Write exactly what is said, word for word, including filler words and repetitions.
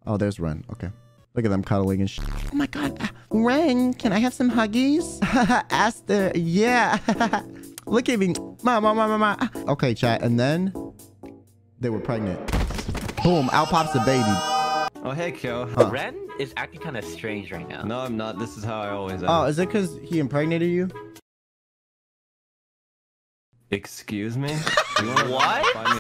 Oh, there's Ren. Okay. Look at them cuddling and sh. Oh my god. Ren, can I have some huggies? Aster, yeah. Look at me. Mama, mama, mama. Okay, chat. And then they were pregnant. Boom. Out pops the baby. Oh, hey, Kyo. Huh. Ren is acting kind of strange right now. No, I'm not. This is how I always am. Oh, is it because he impregnated you? Excuse me? What?